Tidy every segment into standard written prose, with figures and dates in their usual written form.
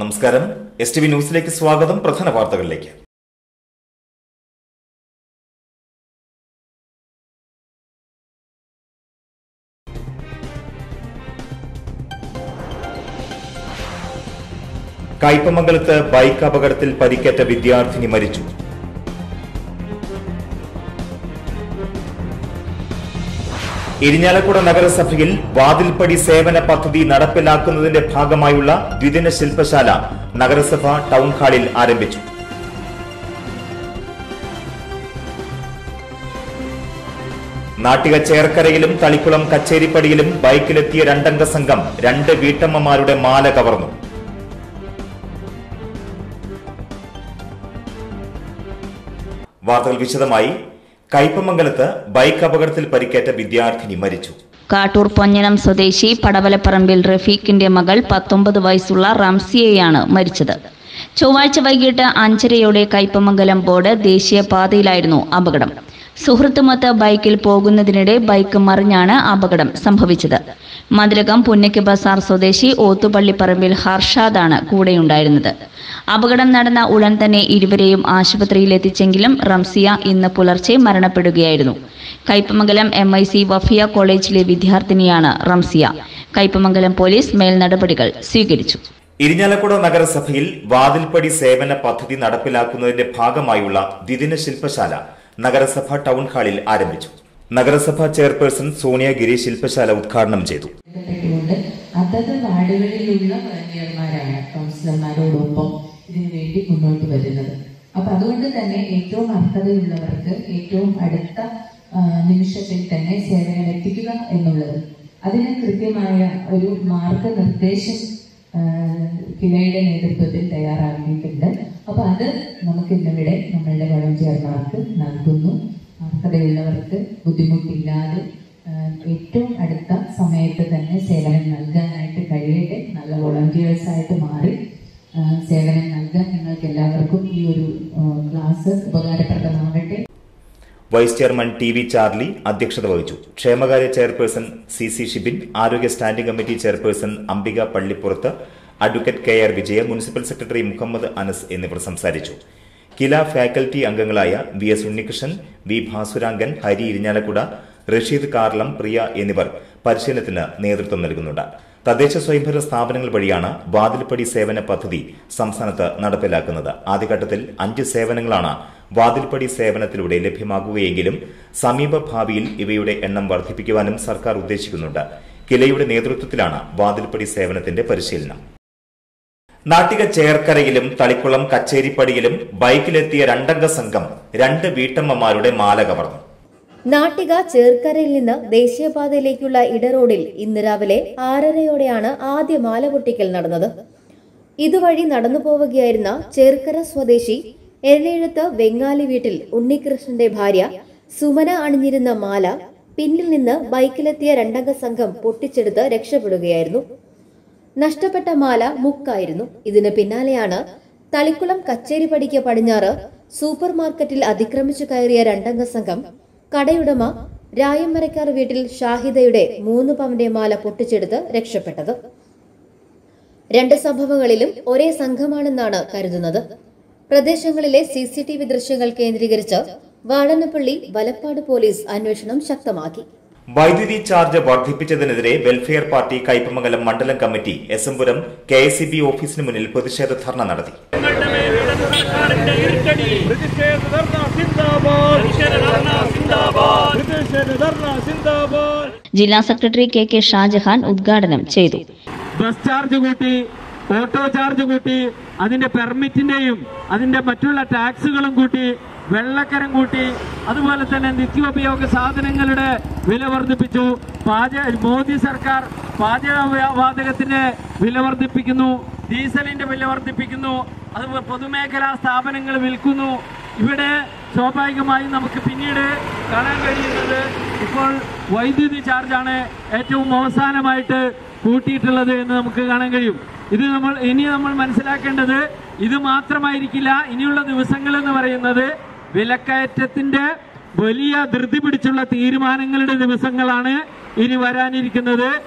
നമസ്കാരം. STV ന്യൂസിലേക്ക് സ്വാഗതം. പ്രധാന വാർത്തകളിലേക്ക്. കയ്പമംഗലത്ത് ബൈക്ക് അപകടത്തിൽ പരിക്കേറ്റ വിദ്യാർത്ഥിനി മരിച്ചു. ഇരിഞ്ഞാലക്കുട നഗരസഭയിൽ വാതിൽപ്പടി സേവന പദ്ധതി നടപ്പിലാക്കുന്നതിന്റെ ഭാഗമായുള്ള ദ്വിദിന ശില്പശാല നഗരസഭ ടൗൺ ഹാളിൽ ആരംഭിച്ചു. നാട്ടിക ചേർക്കരയിലും തളിക്കുളം കച്ചേരിപ്പടിയിലും ബൈക്കിലെത്തിയ രണ്ടംഗ സംഘം 2 വീട്ടമ്മമാരുടെ മാല കവർന്നു. വാർത്തകൾ വിശദമായി. കയ്പമംഗലത്ത് ബൈക്ക് അപകടത്തിൽ പരിക്കേറ്റ വിദ്യാർത്ഥിനി മരിച്ചു. കാട്ടൂർ പൊഞ്ഞനം സ്വദേശി പടവലപ്പറമ്പിൽ റഫീഖിന്റെ മകൾ 19 വയസ്സുള്ള റംസിയയാണ് മരിച്ചത്. ചൊവ്വാഴ്ച വൈകിട്ട് 5:30 കയ്പമംഗലം ബോർഡ് ദേശീയപാതയിലായിരുന്നു അപകടം. സുഹൃത്തുമൊത്ത് ബൈക്കിൽ പോകുന്നതിനിടെ ബൈക്ക് മറിഞ്ഞാണ് അപകടം സംഭവിച്ചത്. മതിലകം പുന്നയ്ക്ക് ബസാർ സ്വദേശി ഓത്തുപള്ളിപ്പറമ്പിൽ ഹർഷാദാണ് കൂടെയുണ്ടായിരുന്നത്. അപകടം നടന്ന ഉടൻ തന്നെ ഇരുവരെയും ആശുപത്രിയിൽ എത്തിച്ചെങ്കിലും റംസിയ ഇന്ന് പുലർച്ചെ മരണപ്പെടുകയായിരുന്നു. കയ്പമംഗലം MIC വഫിയ കോളേജിലെ വിദ്യാർത്ഥിനിയാണ് റംസിയ. കയ്പമംഗലം പോലീസ് മേൽനടപടികൾ സ്വീകരിച്ചു. ഇരിഞ്ഞാലക്കുട നഗരസഭയിൽ വാതിൽപ്പടി സേവന പദ്ധതി നടപ്പിലാക്കുന്നതിന്റെ ഭാഗമായുള്ള ദ്വിദിന ശില്പശാല നഗരസഭ ടൗൺ ഹാളിൽ ആരംഭിച്ചു. നഗരസഭാ ചെയർപേഴ്സൺ സോണിയ ഗിരി ശില്പശാല ഉദ്ഘാടനം ചെയ്തു. അതത് വാർഡുകളിലുള്ള വളണ്ടിയർമാരാണ് കൗൺസിലർമാരോടൊപ്പം ഇതിനുവേണ്ടി മുന്നോട്ട് വരുന്നത്. അപ്പൊ അതുകൊണ്ട് തന്നെ ഏറ്റവും അർഹതയുള്ളവർക്ക് ഏറ്റവും അടുത്ത നിമിഷത്തിൽ തന്നെ സേവനം എത്തിക്കുക എന്നുള്ളത്, അതിന് കൃത്യമായ ഒരു മാർഗനിർദ്ദേശം കിലയുടെ നേതൃത്വത്തിൽ തയ്യാറാക്കിയിട്ടുണ്ട്. അപ്പൊ അത് നമുക്ക് ഇന്നിവിടെ നമ്മളുടെ വളണ്ടിയർമാർക്ക് നൽകുന്നു. അർഹതയുള്ളവർക്ക് ബുദ്ധിമുട്ടില്ലാതെ ഏറ്റവും അടുത്ത സമയത്ത് തന്നെ സേവനം നൽകാനായിട്ട് കഴിയട്ടെ. നല്ല വോളണ്ടിയേഴ്സായിട്ട് മാറി സേവനം നൽകാൻ നിങ്ങൾക്ക് എല്ലാവർക്കും ഈ ഒരു ക്ലാസ് ഉപകാരപ്രദമാകട്ടെ. വൈസ് ചെയർമാൻ TV ചാർലി അധ്യക്ഷത വഹിച്ചു. ക്ഷേമകാര്യ ചെയർപേഴ്സൺ CC ഷിബിൻ, ആരോഗ്യ standing committee chairperson Ambika Pallippurath, advocate KR Vijaya, municipal secretary Muhammad Anas എന്നിവർ സംസാരിച്ചു. കില ഫാക്കൽറ്റി അംഗങ്ങളായ VS ഉണ്ണികൃഷ്ണൻ, V ഭാസുരാംഗൻ, ഹരി ഇരിഞ്ഞാലക്കുട, റഷീദ് കാർലം, പ്രിയ എന്നിവർ പരിശീലനത്തിന് നേതൃത്വം നൽകുന്നുണ്ട്. തദ്ദേശ സ്വയംഭരണ സ്ഥാപനങ്ങൾ വഴിയാണ് വാതിൽപ്പടി സേവന പദ്ധതി സംസ്ഥാനത്ത് നടപ്പിലാക്കുന്നത്. ആദ്യഘട്ടത്തിൽ 5 സേവനങ്ങളാണ് വാതിൽപ്പടി സേവനത്തിലൂടെ ലഭ്യമാകുകയെങ്കിലും സമീപ ഭാവിയിൽ ഇവയുടെ എണ്ണം വർദ്ധിപ്പിക്കുവാനും സർക്കാർ ഉദ്ദേശിക്കുന്നുണ്ട്. കിലയുടെ നേതൃത്വത്തിലാണ് വാതിൽപ്പടി സേവനത്തിന്റെ പരിശീലനം. നാട്ടിക ചേർക്കരയിലും തളിക്കുളം കച്ചേരിപ്പടിയിലും ബൈക്കിലെത്തിയ രണ്ടംഗ സംഘം 2 വീട്ടമ്മമാരുടെ മാല കവർന്നു. നാട്ടിക ചേർക്കരയിൽ നിന്ന് ദേശീയപാതയിലേക്കുള്ള ഇടറോഡിൽ ഇന്ന് രാവിലെ 6:30യോടെയാണ് ആദ്യ മാല പൊട്ടിക്കൽ നടന്നത്. ഇതുവഴി നടന്നു പോവുകയായിരുന്ന ചേർക്കര സ്വദേശി എരനെഴുത്ത് വെങ്ങാലി വീട്ടിൽ ഉണ്ണികൃഷ്ണന്റെ ഭാര്യ സുമന അണിഞ്ഞിരുന്ന മാല പിന്നിൽ നിന്ന് ബൈക്കിലെത്തിയ രണ്ടംഗ സംഘം പൊട്ടിച്ചെടുത്ത് രക്ഷപ്പെടുകയായിരുന്നു. നഷ്ടപ്പെട്ട മാല മുക്കായിരുന്നു. ഇതിന് പിന്നാലെയാണ് തളിക്കുളം കച്ചേരിപ്പടിക്ക് പടിഞ്ഞാറ് സൂപ്പർ മാർക്കറ്റിൽ അതിക്രമിച്ചു കയറിയ രണ്ടംഗ സംഘം കടയുടമ രായമ്മരക്കാർ വീട്ടിൽ ഷാഹിദയുടെ 3 പവന്റെ മാല പൊട്ടിച്ചെടുത്ത് രക്ഷപ്പെട്ടത്. 2 സംഭവങ്ങളിലും ഒരേ സംഘമാണെന്നാണ് കരുതുന്നത്. പ്രദേശങ്ങളിലെ CCTV ദൃശ്യങ്ങൾ കേന്ദ്രീകരിച്ച് വാടനപ്പള്ളി വലപ്പാട് പോലീസ് അന്വേഷണം ശക്തമാക്കി. വൈദ്യുതി ചാർജ് വർദ്ധിപ്പിച്ചതിനെതിരെ വെൽഫെയർ പാർട്ടി കയ്പമംഗലം മണ്ഡലം കമ്മിറ്റി എസംപുരം KSEB ഓഫീസിന് മുന്നിൽ പ്രതിഷേധ ധർണ നടത്തി. ജില്ലാ സെക്രട്ടറി KK ഷാജഹാൻ ഉദ്ഘാടനം ചെയ്തു. ബസ് ചാർജ് കൂട്ടി, ഓട്ടോ ചാർജ് കൂട്ടി, അതിന്റെ പെർമിറ്റിന്റെയും അതിന്റെ മറ്റുള്ള ടാക്സുകളും കൂട്ടി, വെള്ളക്കരം കൂട്ടി, അതുപോലെ തന്നെ നിത്യോപയോഗ സാധനങ്ങളുടെ വില വർദ്ധിപ്പിച്ചു. മോദി സർക്കാർ പാചകവാതകത്തിന്റെ വില വർദ്ധിപ്പിക്കുന്നു, ഡീസലിന്റെ വില വർദ്ധിപ്പിക്കുന്നു, അതുപോലെ പൊതുമേഖലാ സ്ഥാപനങ്ങൾ വിൽക്കുന്നു. ഇവിടെ സ്വാഭാവികമായും നമുക്ക് പിന്നീട് കാണാൻ കഴിയുന്നത് ഇപ്പോൾ വൈദ്യുതി ചാർജാണ് ഏറ്റവും അവസാനമായിട്ട് കൂട്ടിയിട്ടുള്ളത് എന്ന് നമുക്ക് കാണാൻ കഴിയും. ഇത് നമ്മൾ മനസ്സിലാക്കേണ്ടത് ഇത് മാത്രമായിരിക്കില്ല. ഇനിയുള്ള ദിവസങ്ങൾ എന്ന് പറയുന്നത് വിലക്കയറ്റത്തിന്റെ വലിയ ധൃതി പിടിച്ചുള്ള തീരുമാനങ്ങളുടെ ദിവസങ്ങളാണ് ഇനി വരാനിരിക്കുന്നത്.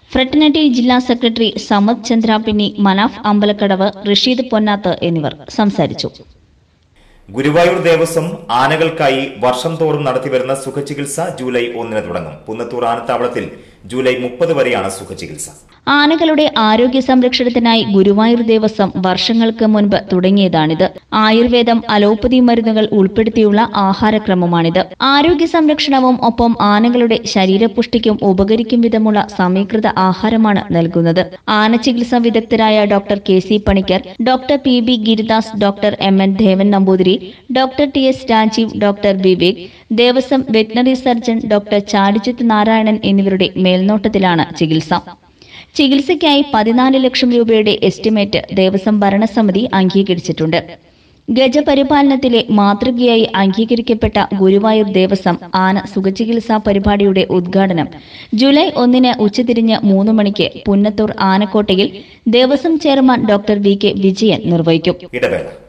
ഫ്രട്ടർണിറ്റി ജില്ലാ സെക്രട്ടറി സമദ് ചന്ദ്രാപിന്നി, മനാഫ് അമ്പലക്കടവ്, റഷീദ് പൊന്നാത്ത് എന്നിവർ സംസാരിച്ചു. ഗുരുവായൂർ ദേവസ്വം ആനകൾക്കായി വർഷം തോറും നടത്തിവരുന്ന സുഖചികിത്സ ജൂലൈ 1 തുടങ്ങും. പുന്നത്തൂർ ആനത്താവളത്തിൽ ജൂലൈ 30 വരെയാണ് സുഖചികിത്സ. ആനകളുടെ ആരോഗ്യ സംരക്ഷണത്തിനായി ഗുരുവായൂർ ദേവസ്വം വർഷങ്ങൾക്ക് മുൻപ് തുടങ്ങിയതാണിത്. ആയുർവേദം, അലോപ്പതി മരുന്നുകൾ ഉൾപ്പെടുത്തിയുള്ള ആഹാരക്രമമാണിത്. ആരോഗ്യ സംരക്ഷണവും ഒപ്പം ആനകളുടെ ശരീരപുഷ്ടിക്കും ഉപകരിക്കും വിധമുള്ള സമീകൃത ആഹാരമാണ് നൽകുന്നത്. ആന ചികിത്സാ വിദഗ്ധരായ doctor KC Panicker, doctor PB Giridas, doctor MN Devan Namboothiri, doctor TS Rajeev, doctor Vivek, Devaswom veterinary surgeon doctor Chadichith Narayanan എന്നിവരുടെ മേൽനോട്ടത്തിലാണ് ചികിത്സ. ചികിത്സയ്ക്കായി 14 ലക്ഷം രൂപയുടെ എസ്റ്റിമേറ്റ് ദേവസ്വം ഭരണസമിതി അംഗീകരിച്ചിട്ടുണ്ട്. ഗജപരിപാലനത്തിലെ മാതൃകയായി അംഗീകരിക്കപ്പെട്ട ഗുരുവായൂർ ദേവസ്വം ആന സുഖചികിത്സാ പരിപാടിയുടെ ഉദ്ഘാടനം ജൂലൈ 1 ഉച്ചതിരിഞ്ഞ് 3 മണിക്ക് പുന്നത്തൂർ ആനക്കോട്ടയിൽ Devaswom chairman doctor VK Vijayan നിർവഹിക്കും.